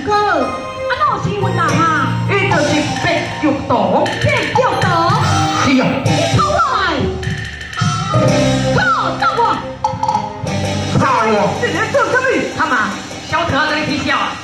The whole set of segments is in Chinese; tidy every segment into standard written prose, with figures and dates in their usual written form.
哥，啊，哪有新闻人啊？ 伊就是白玉堂。 白玉堂？ 是啊。 你抄我来！靠，照我！ 抄我！ 你在做什么？ 他妈，小特在你皮笑啊！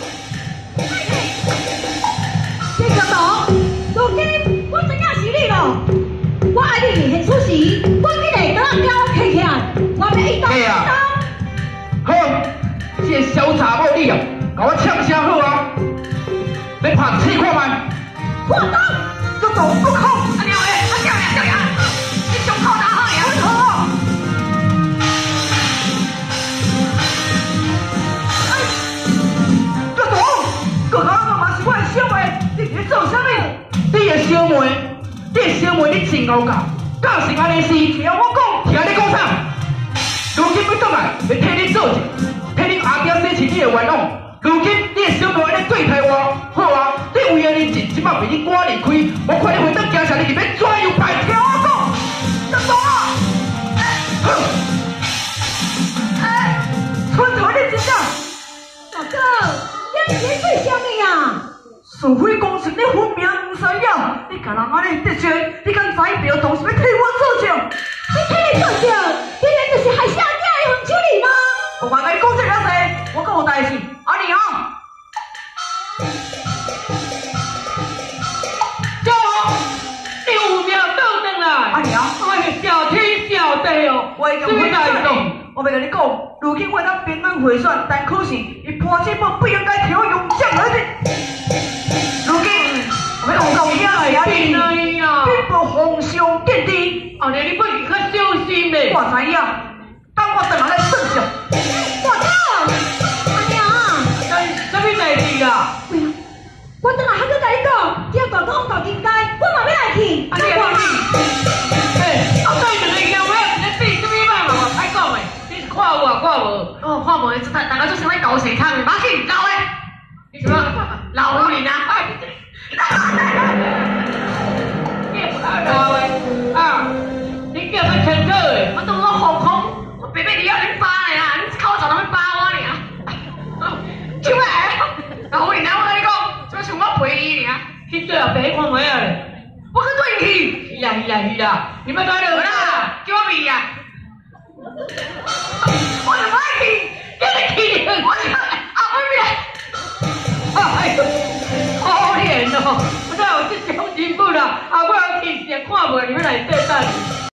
白玉堂，如今我知影是你咯。我爱你现出时，我今日当交起起来，我要一刀一刀。 好，这小查某你啊，甲我呛声好啊！要拍试看卖？ 我当， 这走不空。 阿娘诶，阿娘诶，娘啊！你胸口打好呀？ 好。这走，哥哥嘛是我的小妹，你在做什么？ 你的小妹，你的小妹，你真够教，教是安尼是？ 听我讲， 听你讲啥？如今要倒来，要替你做者，替你阿爹洗清你的冤枉。如今你的小妹安尼对待我，好啊！你为了你钱，即摆被你赶离开，我看你回到家下，你就要抓又摆。 听我讲，这走啊！村头你真正， 大哥，你是做什么呀？ 除非公司你分明唔知影，你甲人安尼得罪，你敢知表同是要替我做账？ 你替你做账，你然就是害死阿囝的黄秋丽吗？ 我话甲你讲这了些，我讲有代志，阿你哦。 叫我，你有命倒转来！ 阿娘， 哎，小天小地哦， 我已经回答你，我袂甲你讲，如今我当平安回旋，但可惜伊破这本不应该挑用将而已。如今我要讲你啊， 变啊呀！ 并不红上见地。 后日你不是较小心嘞？ 我知影，等我等下来算账。 我靠，阿娘， 什么代志啊？ 喂呀，我等下还佫甲你讲，只要大东到金街，我嘛要来去。 啊，你啊你，嘿，后摆两个妖怪在比什么嘛嘛，歹讲诶，你是看有啊看无？哦，看无，大家做啥物搞谁看诶？马紧搞诶！你什么老人啊？老诶啊！你叫他牵扯诶，我当我航空，我白白你要你扒诶啊！你靠找他们扒我尔？像咩？老人啊，我跟你讲，做像我陪伊尔，去做啊，白看咩啊咧？我去对去，是啦，你要在